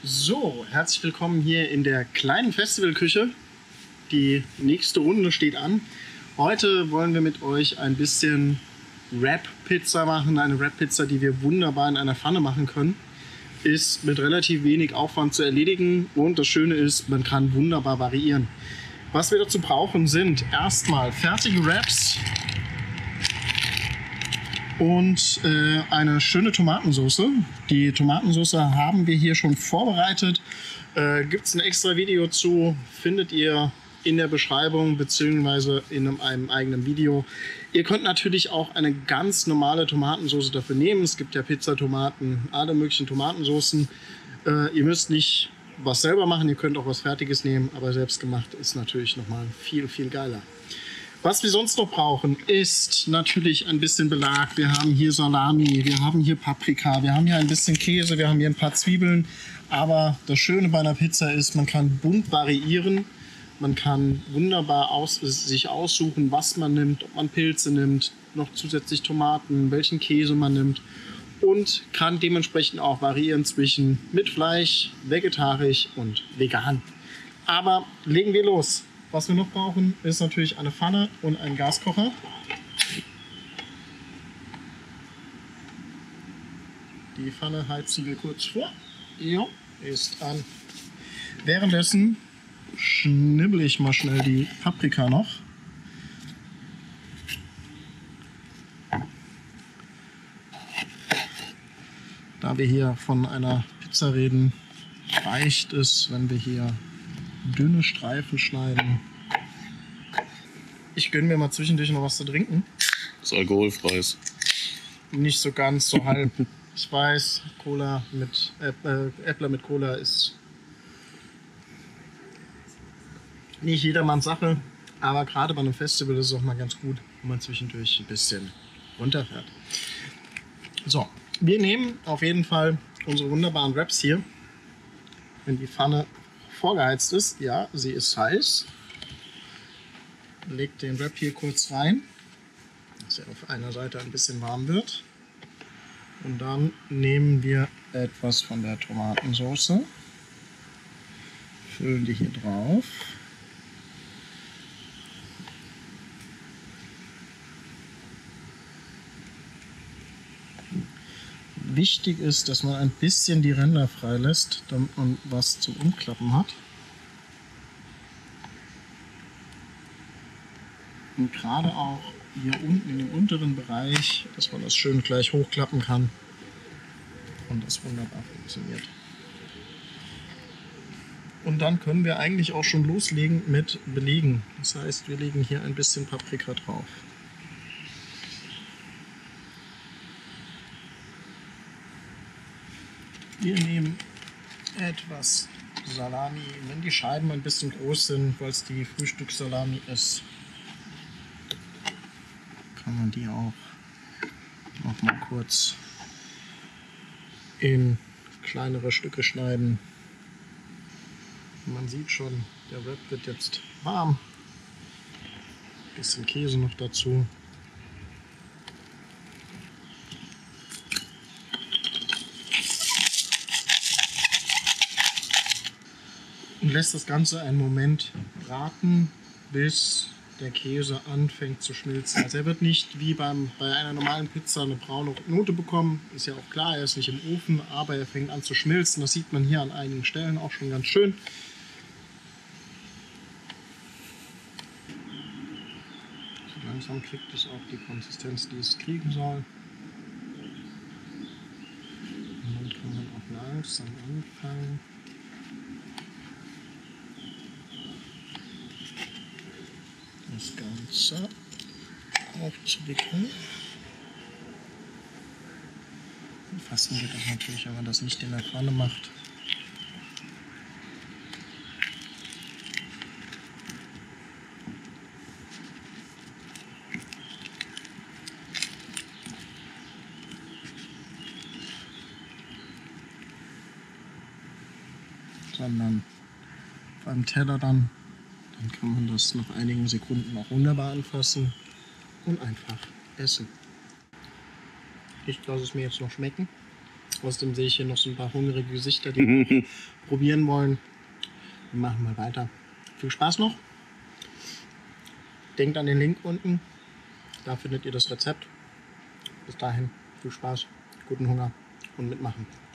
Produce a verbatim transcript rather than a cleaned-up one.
So, herzlich willkommen hier in der kleinen Festivalküche. Die nächste Runde steht an. Heute wollen wir mit euch ein bisschen Wrap-Pizza machen. Eine Wrap-Pizza, die wir wunderbar in einer Pfanne machen können. Ist mit relativ wenig Aufwand zu erledigen und das Schöne ist, man kann wunderbar variieren. Was wir dazu brauchen sind erstmal fertige Wraps und äh, eine schöne Tomatensauce. Die Tomatensauce haben wir hier schon vorbereitet. Äh, Gibt es ein extra Video zu, findet ihr in der Beschreibung bzw. in einem, einem eigenen Video. Ihr könnt natürlich auch eine ganz normale Tomatensauce dafür nehmen. Es gibt ja Pizzatomaten, alle möglichen Tomatensoßen. Äh, ihr müsst nicht was selber machen, ihr könnt auch was Fertiges nehmen, aber selbstgemacht ist natürlich nochmal viel, viel geiler. Was wir sonst noch brauchen, ist natürlich ein bisschen Belag. Wir haben hier Salami, wir haben hier Paprika, wir haben hier ein bisschen Käse, wir haben hier ein paar Zwiebeln. Aber das Schöne bei einer Pizza ist, man kann bunt variieren. Man kann wunderbar aus, sich aussuchen, was man nimmt, ob man Pilze nimmt, noch zusätzlich Tomaten, welchen Käse man nimmt. Und kann dementsprechend auch variieren zwischen mit Fleisch, vegetarisch und vegan. Aber legen wir los. Was wir noch brauchen, ist natürlich eine Pfanne und einen Gaskocher. Die Pfanne heizen wir kurz vor. Jo, ist an. Währenddessen schnibbel ich mal schnell die Paprika noch. Da wir hier von einer Pizza reden, reicht es, wenn wir hier dünne Streifen schneiden. Ich gönne mir mal zwischendurch noch was zu trinken. Das alkoholfreies. Nicht so ganz, so halb. Ich weiß, Cola mit äh, Äppler mit Cola ist nicht jedermanns Sache, aber gerade bei einem Festival ist es auch mal ganz gut, wenn man zwischendurch ein bisschen runterfährt. So, wir nehmen auf jeden Fall unsere wunderbaren Wraps hier. Wenn die Pfanne vorgeheizt ist, ja, sie ist heiß. Legt den Wrap hier kurz rein, dass er auf einer Seite ein bisschen warm wird. Und dann nehmen wir etwas von der Tomatensauce, füllen die hier drauf. Wichtig ist, dass man ein bisschen die Ränder freilässt, damit man was zum Umklappen hat. Und gerade auch hier unten in dem unteren Bereich, dass man das schön gleich hochklappen kann und das wunderbar funktioniert. Und dann können wir eigentlich auch schon loslegen mit Belegen. Das heißt, wir legen hier ein bisschen Paprika drauf. Wir nehmen etwas Salami. Wenn die Scheiben ein bisschen groß sind, weil es die Frühstückssalami ist, kann man die auch noch mal kurz in kleinere Stücke schneiden. Man sieht schon, der Wrap wird jetzt warm. Ein bisschen Käse noch dazu. Und lässt das Ganze einen Moment braten, bis der Käse anfängt zu schmilzen. Also er wird nicht wie beim, bei einer normalen Pizza eine braune Note bekommen. Ist ja auch klar, er ist nicht im Ofen, aber er fängt an zu schmilzen. Das sieht man hier an einigen Stellen auch schon ganz schön. So langsam kriegt es auch die Konsistenz, die es kriegen soll. Und dann kann man auch langsam anfangen, das Ganze aufzuwickeln. Fassen geht das natürlich, wenn man das nicht in der Pfanne macht. Sondern beim Teller dann. Dann kann man das nach einigen Sekunden auch wunderbar anfassen und einfach essen. Ich lasse es mir jetzt noch schmecken. Außerdem sehe ich hier noch so ein paar hungrige Gesichter, die probieren wollen. Wir machen mal weiter. Viel Spaß noch. Denkt an den Link unten. Da findet ihr das Rezept. Bis dahin viel Spaß, guten Hunger und mitmachen.